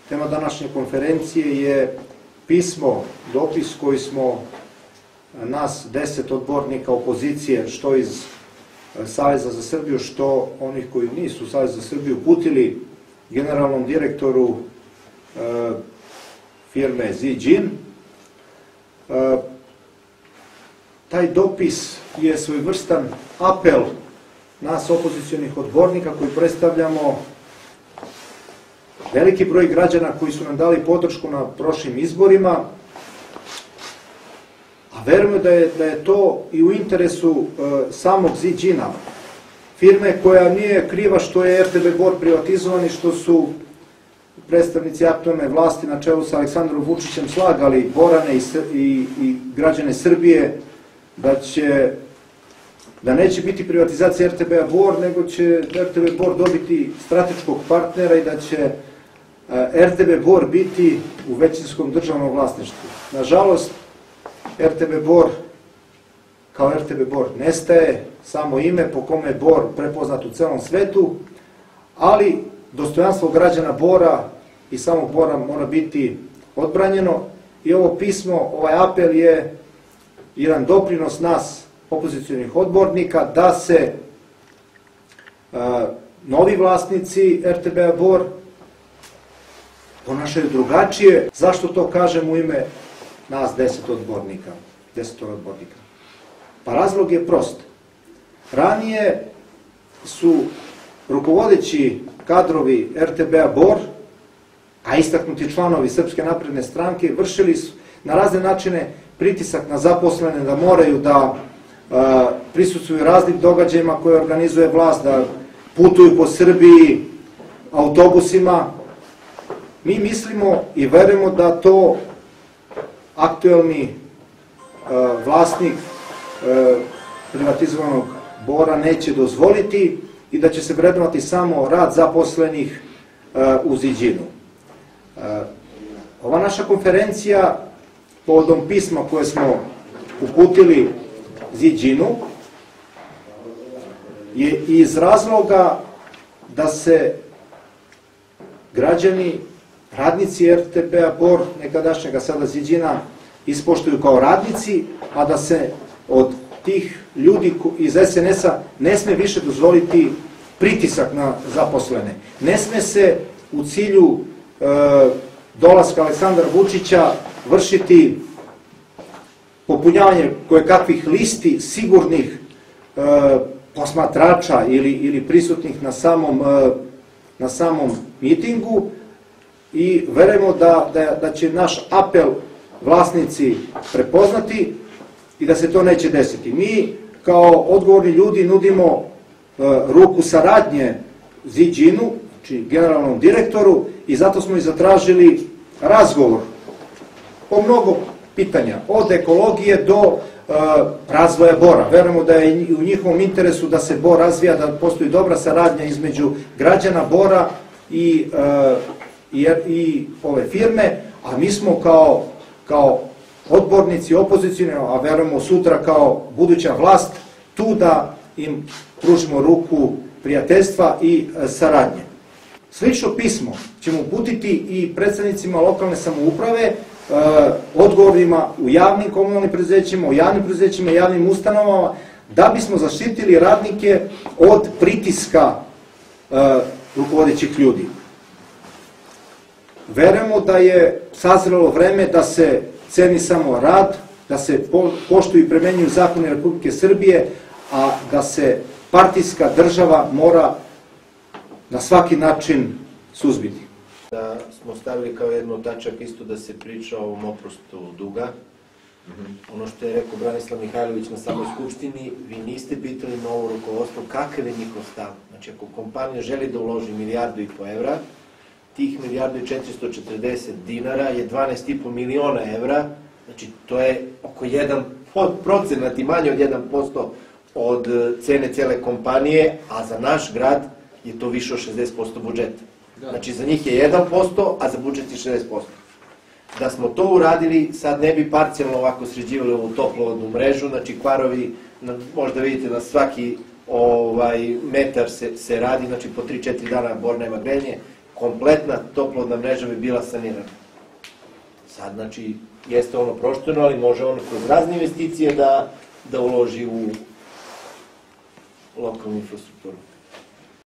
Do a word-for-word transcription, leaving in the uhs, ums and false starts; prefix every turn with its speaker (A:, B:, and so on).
A: Tema današnje konferencije je pismo, dopis koji smo nas deset odbornika opozicije, što iz Saveza za Srbiju, što onih koji nisu u Savez za Srbiju, uputili generalnom direktoru e, firme Ziđin. E, taj dopis je svojevrstan apel nas opozicionih odbornika koji predstavljamo veliki broj građana koji su nam dali podršku na prošlim izborima, a verujemo da je, da je to i u interesu e, samog Ziđina, firme koja nije kriva što je er te be Bor privatizovan i što su predstavnici aktuelne vlasti na čelu sa Aleksandrom Vučićem slagali Borane i, i, i građane Srbije da će da neće biti privatizacija er te be Bor, nego će er te be Bor dobiti strateškog partnera i da će er te be Bor biti u većinskom državnom vlasništvu. Nažalost, er te be Bor kao er te be Bor nestaje, samo ime po kome je Bor prepoznat u celom svetu, ali dostojanstvo građana Bora i samog Bora mora biti odbranjeno i ovo pismo, ovaj apel je jedan doprinos nas, opozicionih odbornika, da se uh, novi vlasnici er te be Bor ponašaju drugačije. Zašto to kažem u ime nas deset odbornika? Deset odbornika. Pa razlog je prost. Ranije su rukovodeći kadrovi er te be Bor, a istaknuti članovi Srpske napredne stranke, vršili su na razne načine pritisak na zaposlene da moraju da a, prisustvuju raznim događajima koje organizuje vlast, da putuju po Srbiji autobusima. Mi mislimo i verujemo da to aktuelni a, vlasnik a, privatizovanog Bora neće dozvoliti i da će se vrednovati samo rad zaposlenih a, u Ziđinu. A, ova naša konferencija povodom pisma koje smo uputili Ziđinu je iz razloga da se građani, radnici er te be Bor, nekadašnjega sada Ziđina, ispoštuju kao radnici, a da se od tih ljudi iz es en es-a ne sme više dozvoliti pritisak na zaposlene. Ne sme se u cilju e, dolaska Aleksandra Vučića vršiti popunjavanje kojekakvih listi sigurnih e, posmatrača ili, ili prisutnih na samom, e, na samom mitingu i verujemo da, da, da će naš apel vlasnici prepoznati i da se to neće desiti. Mi kao odgovorni ljudi nudimo e, ruku saradnje Ziđinu, znači generalnom direktoru, i zato smo i zatražili razgovor o mnogo pitanja, od ekologije do e, razvoja Bora. Verujemo da je u njihovom interesu da se Bor razvija, da postoji dobra saradnja između građana Bora i, e, i, i ove firme, a mi smo kao, kao odbornici opozicijne, a verujemo sutra kao buduća vlast, tu da im pružimo ruku prijateljstva i e, saradnje. Slično pismo ćemo uputiti i predstavnicima lokalne samouprave, odgovorima u javnim komunalnim preduzećima, u javnim preduzećima, javnim ustanovama, da bismo zaštitili radnike od pritiska rukovodećih ljudi. Verujemo da je sazrelo vreme da se ceni samo rad, da se poštuju i primenjuju zakoni Republike Srbije, a da se partijska država mora na svaki način suzbiti.
B: Da smo stavili kao jednu od tačaka isto da se priča o ovom oprostu duga. Ono što je rekao Branislav Mihajlović na samoj skupštini, vi niste pitali novo rukovodstvo kakav je njihov stav. Znači, ako kompanija želi da uloži milijardu i po evra, tih milijardu i četiristo četrdeset dinara je dvanaest i po miliona evra, znači to je oko jedan procenat i manje od jedan posto od cene cele kompanije, a za naš grad je to više od šezdeset posto budžeta. Znači za njih je jedan posto, a za budžet je šezdeset posto. Da smo to uradili, sad ne bi parcijalno ovako sređivali ovu toplovodnu mrežu, znači kvarovi, možda vidite na svaki ovaj, metar se, se radi, znači po tri četiri dana Bor nema grejanje, kompletna toplodna mreža bi bila sanirana. Sad, znači, jeste ono proštojno, ali može ono kroz razne investicije da, da uloži u lokalnu infrastrukturu.